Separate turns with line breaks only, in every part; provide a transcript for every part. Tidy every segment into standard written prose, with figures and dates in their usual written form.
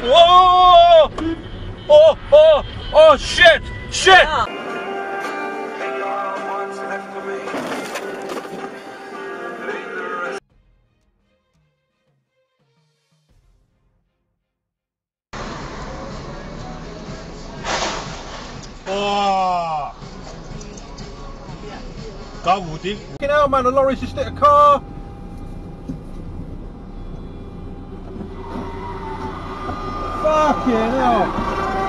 Whoa! Oh, shit! Shit! Oh! Double deep. Fucking hell, man, the lorry's just hit a car. Fucking hell.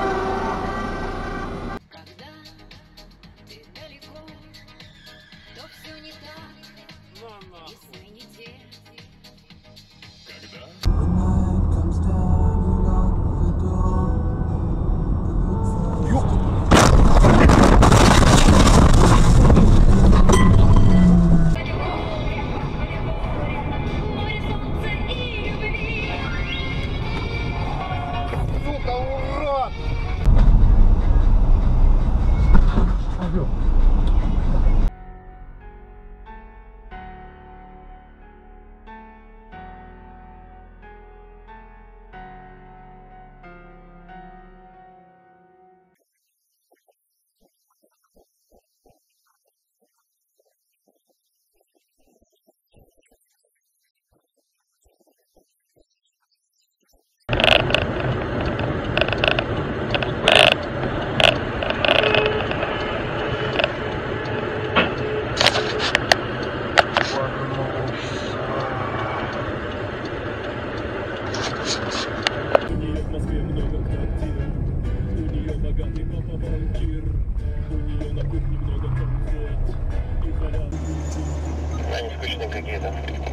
Они скучные какие-то.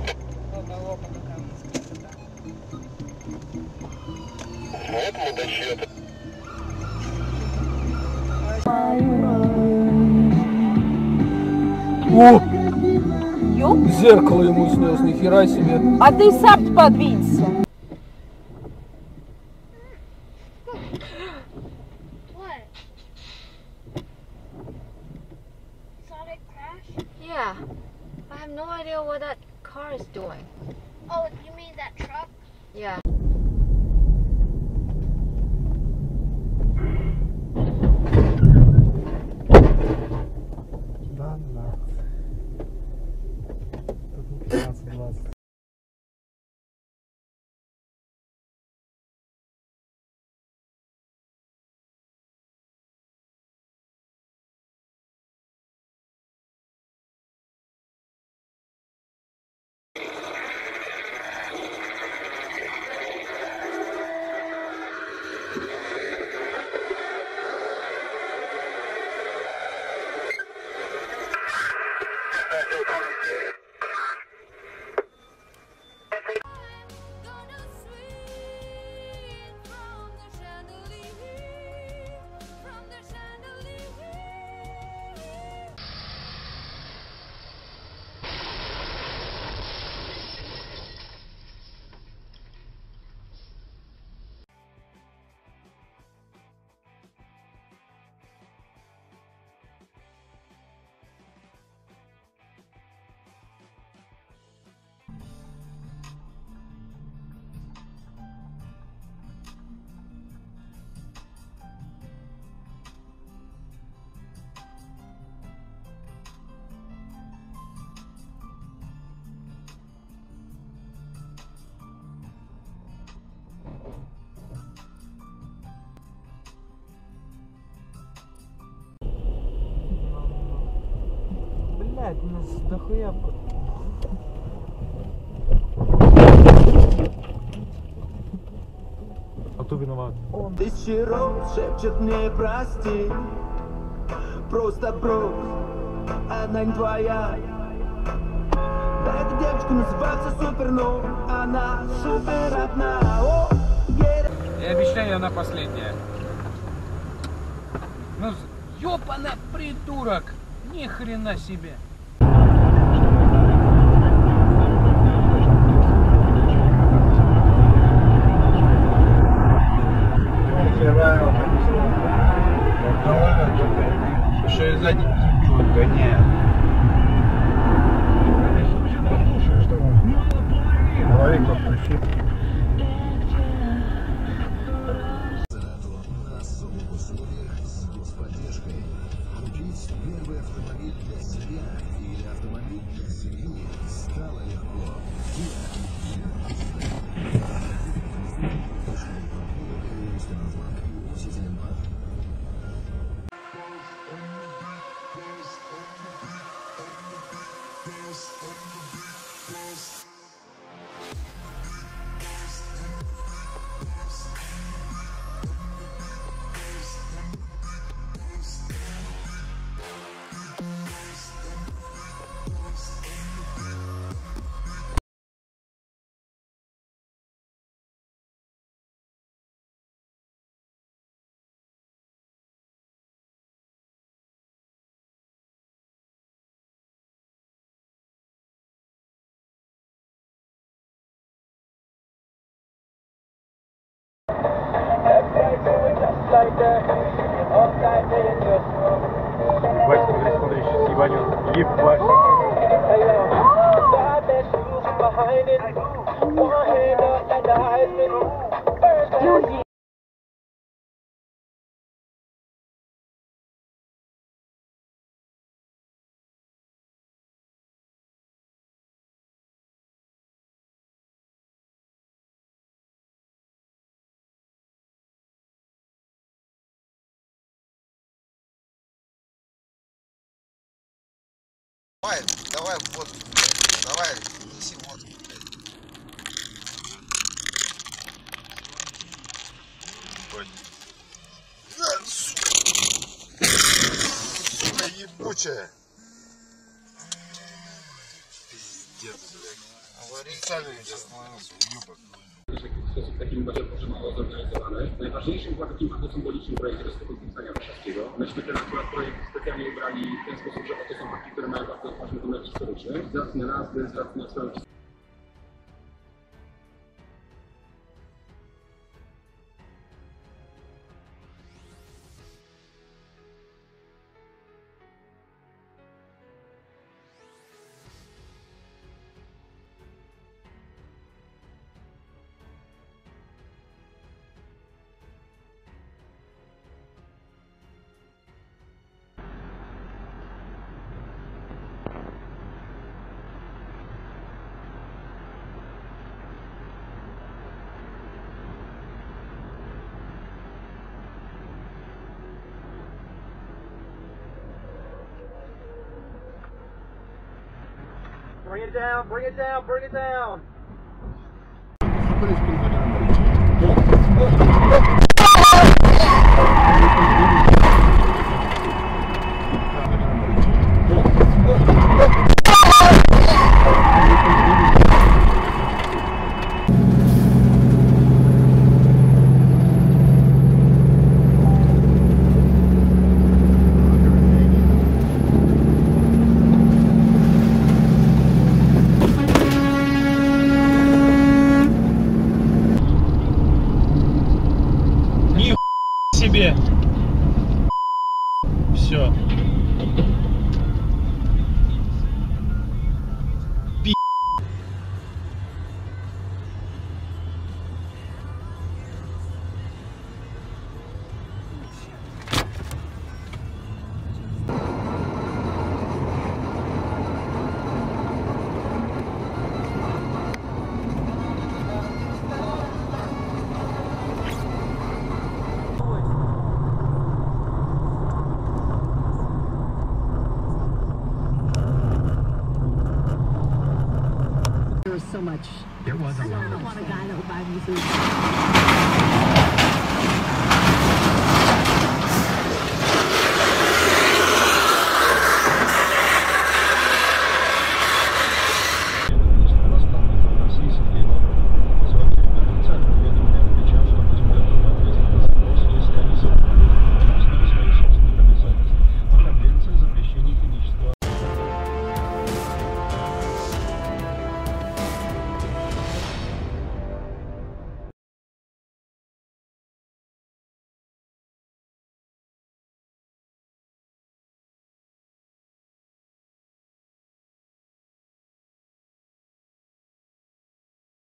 Поэтому до счета.
О! Зеркало ему снес, нихера себе.
А ты сам подвинься.
Yeah, I have no idea what that car is doing.
Oh, you mean that truck?
Yeah.
Да, да. Тут 15-20. Блять, нас дохуя.
А кто виноват?
Тысячи роз шепчет мне прости. Просто брось, она не твоя. Да эта девочка называется Супер, но она супер одна.
Я обещаю, она последняя. Ну, ёпана придурок! Ни хрена себе!
Что я сзади дебил гоняю. Голове как пришиб.
Вась, смотри, смотри, сейчас ебанет. Ебать.
Давай, давай, вот, давай, неси водку. Сука ебучая. Пиздец, блядь. Аварийный сейчас становился, уебок.
W sposób taki bardzo mało zorganizowany. Najważniejszym była takim bardzo symbolicznym projektem jest tego pisania warszawskiego. Myśmy ten akurat projekt specjalnie ubrali w ten sposób, że oto są partie, które mają bardzo ważny wymiar historyczny. Z racji na nazwy, z racji na swoją
Bring it down, bring it down, bring it down. Себе. Все.
So much. There was a lot. I don't want a guy that will buy me food.